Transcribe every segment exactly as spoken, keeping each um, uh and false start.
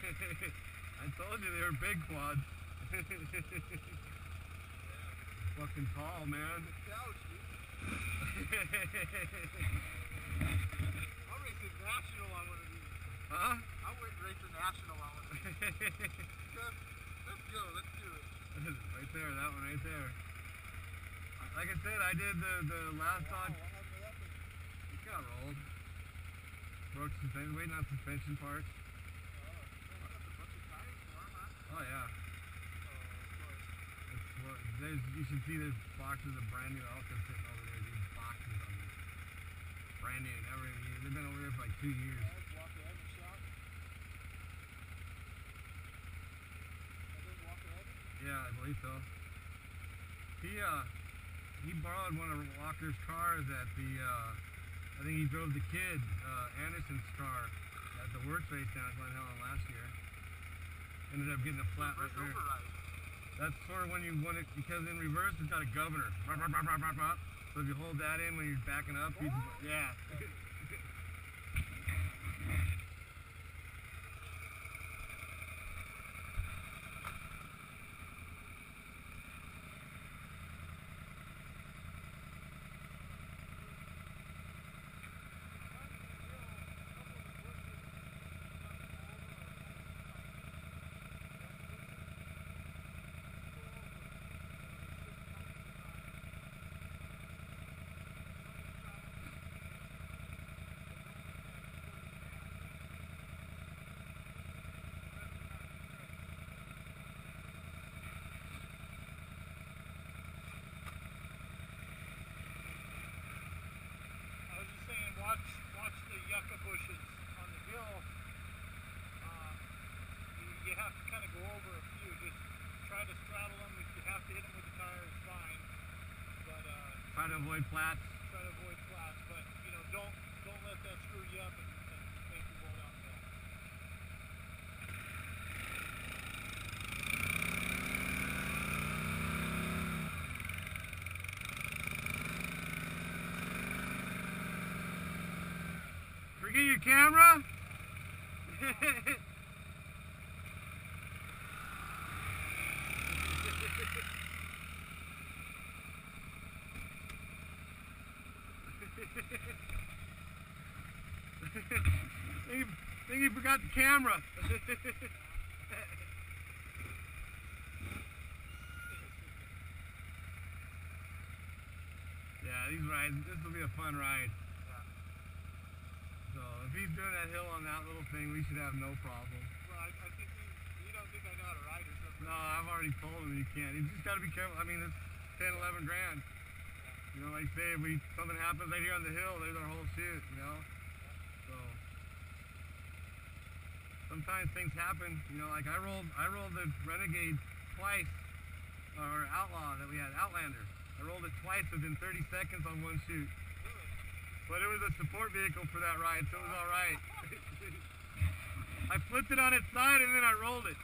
I told you they were big quads. Fucking tall, man. Couch, dude. I'll race a national on one of these. Huh? I wouldn't race a national on one of these. let's, let's go, let's do it. Right there, that one right there. Like I said, I did the, the last wow, on. what happened to that thing? It got rolled. Broke suspension, waiting on suspension parts. Oh, yeah, got a bunch of tires for them, huh? Oh yeah. Oh, of course. It's, well, there's, you should see there's boxes of brand new Elkas sitting over there, dude. Boxes of them. Brand new, never even used. They've been over there for like two years. Yeah, Walker Evans shop. That is Walker Evans? Yeah, I believe so. He uh he borrowed one of Walker's cars at the uh I think he drove the kid, uh Anderson's car at the works race down at Glen Helen last year. Ended up getting a flat right Reverse there. override. That's sort of when you want it, because in reverse it's got a governor. So if you hold that in when you're backing up, you can, yeah. Watch, watch the yucca bushes on the hill. Uh, you, you have to kind of go over a few. Just try to straddle them. If you have to hit them with the tires, fine. But uh, Try to avoid flats. Try to avoid flats. But you know, don't don't let that screw you up and, and make you roll downhill. Forget your camera? think, you, think you forgot the camera. Yeah, these rides, this will be a fun ride. So if he's doing that hill on that little thing, we should have no problem. Well, I, I think you, you don't think I know how to ride or something. No, I've already told him you can't. You just got to be careful. I mean, it's ten, eleven grand. Yeah. You know, like say if we something happens right here on the hill, there's our whole shit. You know. Yeah. So sometimes things happen. You know, like I rolled, I rolled the Renegade twice, or Outlaw that we had, Outlander. I rolled it twice within thirty seconds on one shoot. But it was a support vehicle for that ride, so it was alright. I flipped it on its side and then I rolled it.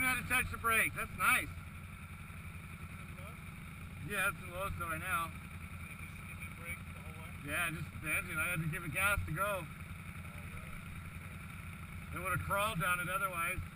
even had to touch the brake. That's nice. Yeah, it's in low still right now. Yeah, just the engine. I had to give it gas to go. It would have crawled down it otherwise.